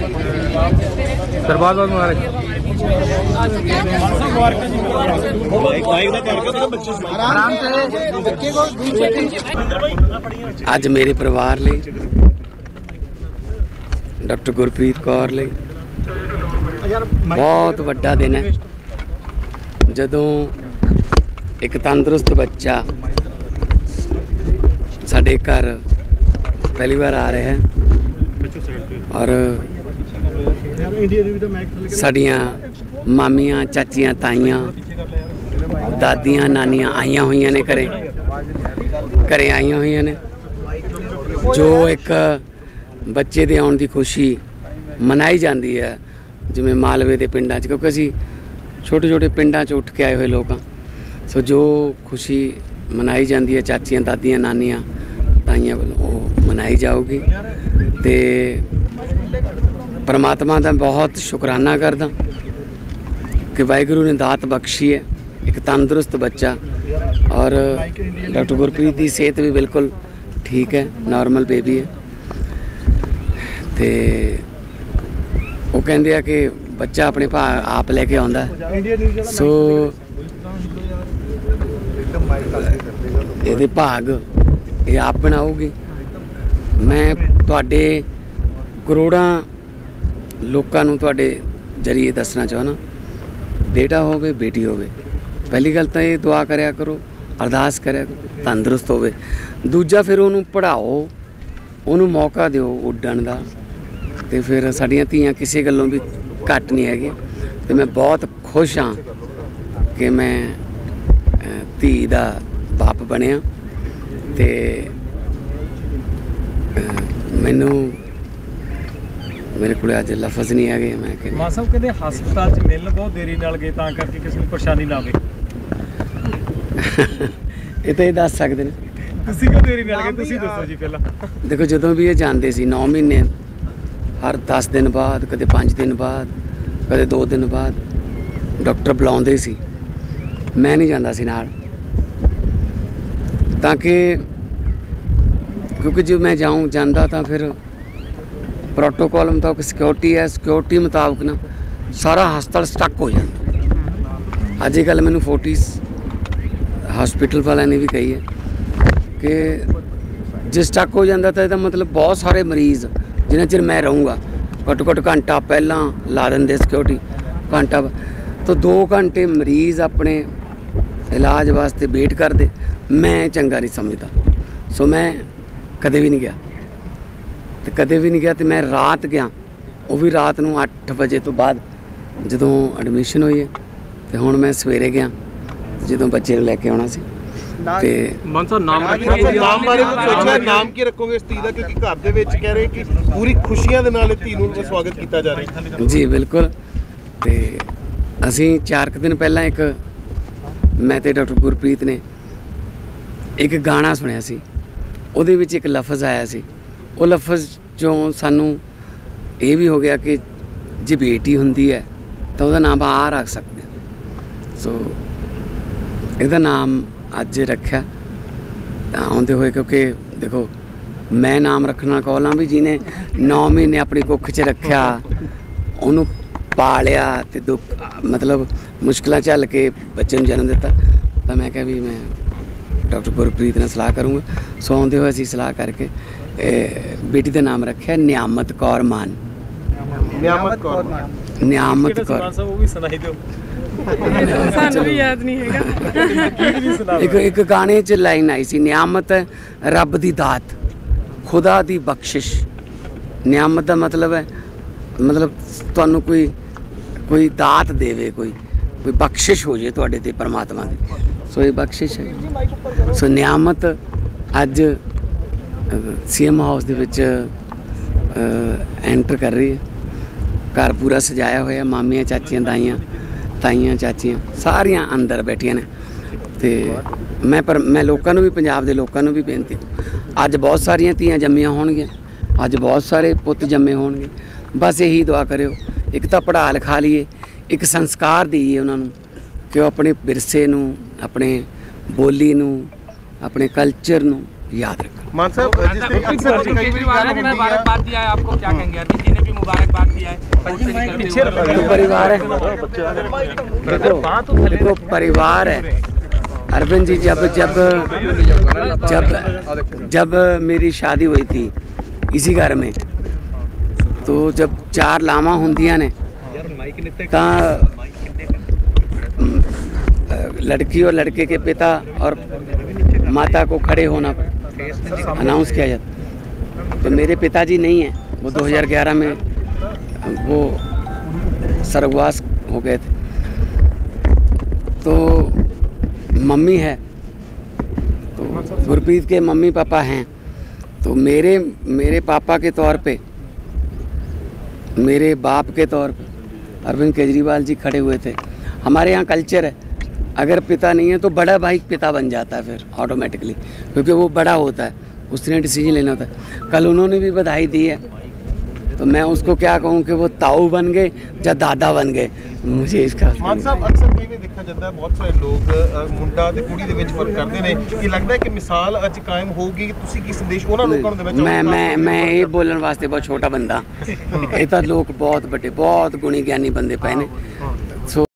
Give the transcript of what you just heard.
Sir बहुत बहुत मुबारक। ਅੱਜ ਮੇਰੇ ਪਰਿਵਾਰ ਲਈ, ਡਾਕਟਰ ਗੁਰਪ੍ਰੀਤ ਕੌਰ ਲਈ ਬਹੁਤ ਵੱਡਾ ਦਿਨ ਹੈ ਜਦੋਂ ਇੱਕ ਤੰਦਰੁਸਤ ਬੱਚਾ ਸਾਡੇ ਘਰ ਪਹਿਲੀ ਵਾਰ ਆ ਰਿਹਾ ਹੈ ਔਰ ਸਾਡੀਆਂ ਮਾਮੀਆਂ, ਚਾਚੀਆਂ, ਤਾਈਆਂ, ਦਾਦੀਆਂ, ਨਾਨੀਆਂ ਆਈਆਂ ਹੋਈਆਂ ਨੇ ਘਰੇ ਆਈਆਂ ਹੋਈਆਂ ਨੇ ਜੋ ਇੱਕ ਬੱਚੇ ਦੇ ਆਉਣ ਦੀ ਖੁਸ਼ੀ ਮਨਾਈ ਜਾਂਦੀ ਹੈ ਜਿਵੇਂ ਮਾਲਵੇ ਦੇ ਪਿੰਡਾਂ 'ਚ, ਕਿਉਂਕਿ ਅਸੀਂ ਛੋਟੇ ਛੋਟੇ ਪਿੰਡਾਂ 'ਚ ਉੱਠ ਕੇ ਆਏ ਹੋਏ ਲੋਕ ਹਾਂ। ਸੋ ਜੋ ਖੁਸ਼ੀ ਮਨਾਈ ਜਾਂਦੀ ਹੈ ਚਾਚੀਆਂ, ਦਾਦੀਆਂ, ਨਾਨੀਆਂ, ਤਾਈਆਂ ਵੱਲੋਂ ਉਹ ਮਨਾਈ ਜਾਊਗੀ। ਅਤੇ परमात्मा का बहुत शुकराना करदा कि वाहिगुरू ने दात बख्शी है एक तंदुरुस्त बच्चा और डॉक्टर गुरप्रीत की सेहत भी बिल्कुल ठीक है, नॉर्मल बेबी है। तो वो कहते हैं कि बच्चा अपने आप लेके आंदा है। सो ये भाग ये आप बनाओगी। मैं तुहाडे करोड़ां लोगों नूं तुहाडे जरिए दसना चाहना, बेटा होवे बेटी होवे, पहली गल तो ये दुआ करया करो, अरदास करया करो तंदुरुस्त होवे। दूजा फिर उन्होंने पढ़ाओ, उन्होंने मौका दिओ उड्डण दा। ते फिर साडियां धीआं किसी गल्लों भी घट नहीं हैगी। तो मैं बहुत खुश हाँ कि मैं धी दा बाप बनिया। ते मैनू मेरे को अज लफज नहीं है। मैं मां साहब कहते हस्पताल च मिलण बहुत देरी नाल गए तां करके किसी नूं परेशानी ना आवे। ये तो ये दस सकते हैं। तुसीं क्यों देरी नाल गए, तुसीं दसो जी पहला। देखो जदों भी ये जाते सी 9 महीने हर 10 दिन बाद, कदे 5 दिन बाद, कदे 2 दिन बाद डॉक्टर बुलाउंदे सी, मैं नहीं जाता सी नाल, ताकि क्योंकि जो मैं जाता तो फिर प्रोटोकॉल मुताबिक सिक्योरिटी है, सिक्योरिटी मुताबिक ना सारा हस्पताल स्टक हो जाता। अज गल मैनू फोर्टिस हॉस्पिटल वाले ने भी कही है कि जे स्टक हो जाता तो यदा मतलब बहुत सारे मरीज़ जिन्ना चिर मैं रहूँगा घट्टो घट्ट घंटा पहला ला देंगे सिक्योरिटी, घंटा तो 2 घंटे मरीज़ अपने इलाज वास्ते वेट करते, मैं चंगा नहीं समझता। सो मैं कदे भी नहीं गया, तो कदे भी नहीं गया। तो मैं रात गया, वो भी रात को 8 बजे तो बाद जो एडमिशन हुई है। तो हुण मैं सवेरे गया जो बच्चे लैके आना सी। नाम की रखोगे इस धी दा, क्योंकि घर दे विच कह रहे कि पूरी खुशियां दे नाल धी नूं स्वागत किया जा रहा है। जी बिल्कुल। तो असीं 4 दिन पहला एक मैं ते डॉक्टर गुरप्रीत ने एक गाना सुनिया सी, उहदे विच एक लफज आया सी, वो लफज जो सानू ये भी हो गया कि जे बेटी हुंदी है तो उसका नाम आ रख सकते हैं। सो इसका नाम अज रखा आउंदे हुए, क्योंकि देखो मैं नाम रखना कौल हाँ भी जिन्हें 9 महीने अपनी कुख च रखा, उन्होंने पालिया तो दुख मतलब मुश्किल झल के बच्चे को जन्म दिता। तो मैं क्या भी मैं डॉक्टर गुरप्रीत ने सलाह करूँगा। सो आउंदे हुए असीं सलाह करके बेटी का नाम रखा नियामत कौर मान। नियामत कौर मान, नियामत कौर वो भी सुनाई दो। सानू भी याद नहीं हैगा। एक गाने च लाइन आई सी, नियामत रब दी दात, खुदा दी बख्शिश। नियामत का मतलब है मतलब तुहानू कोई दात देवे, कोई बख्शिश हो जाए तुहाडे ते परमात्मा दी। सो ये बख्शिश है। सो नियामत अज CM हाउस दे विच एंटर कर रही है। घर पूरा सजाया होया, मामियां, चाचियां, ताइयां, चाचियां सारियां अंदर बैठियां ने। तो मैं लोगों भी, पंजाब के लोगों भी बेनती, अज बहुत सारियां धीआं जम्मियां होणगियां, अज बहुत सारे पुत जम्मे होणगे। बस यही दुआ करियो, एक तो पढ़ा लिखा लीए, एक संस्कार दईए उन्होंने कि वो अपने विरसे नूं, अपने बोली नूं, अपने कल्चर नूं याद रखें। मान साहब मुबारकबाद दिया है आपको, क्या कहेंगे? अतिथि ने भी मुबारकबाद दी है। तो परिवार है, देखो परिवार है अरविंद जी। जब जब जब जब मेरी शादी हुई थी इसी घर में, तो जब 4 लामा हुंदियां ने तां लड़की और लड़के के पिता और माता को खड़े होना अनाउंस किया जाता। तो मेरे पिताजी नहीं हैं, वो 2011 में वो स्वर्गवास हो गए थे। तो मम्मी है, तो गुरप्रीत के मम्मी पापा हैं। तो मेरे पापा के तौर पे, मेरे बाप के तौर पे अरविंद केजरीवाल जी खड़े हुए थे। हमारे यहाँ कल्चर है, अगर पिता नहीं है तो बड़ा भाई पिता बन जाता है फिर ऑटोमेटिकली, क्योंकि वो बड़ा होता है, उसने डिसीजन लेना होता है। कल उन्होंने भी बधाई दी है, तो मैं उसको क्या कहूँ कि वो ताऊ बन गए या दादा बन गए। मुझे इसका ਮਾਨ ਸਾਹਿਬ ਅਕਸਰ ਕਈ ਦੇਖਿਆ ਜਾਂਦਾ ਹੈ ਬਹੁਤ ਸਾਰੇ ਲੋਕ ਮੁੰਡਾ ਤੇ ਕੁੜੀ ਦੇ ਵਿੱਚ ਫਰਕ ਕਰਦੇ ਨੇ ਕਿ ਲੱਗਦਾ ਹੈ ਕਿ ਮਿਸਾਲ ਅੱਜ ਕਾਇਮ ਹੋਊਗੀ। ਤੁਸੀਂ ਕੀ ਸੰਦੇਸ਼ ਉਹਨਾਂ ਲੋਕਾਂ ਨੂੰ ਦੇਣਾ ਚਾਹੋਗੇ? मैं ये बोलने वास्ते बहुत छोटा बंदा, ये तो लोग बहुत बड़े बहुत गुणी ज्ञानी बंदे पए ने। सो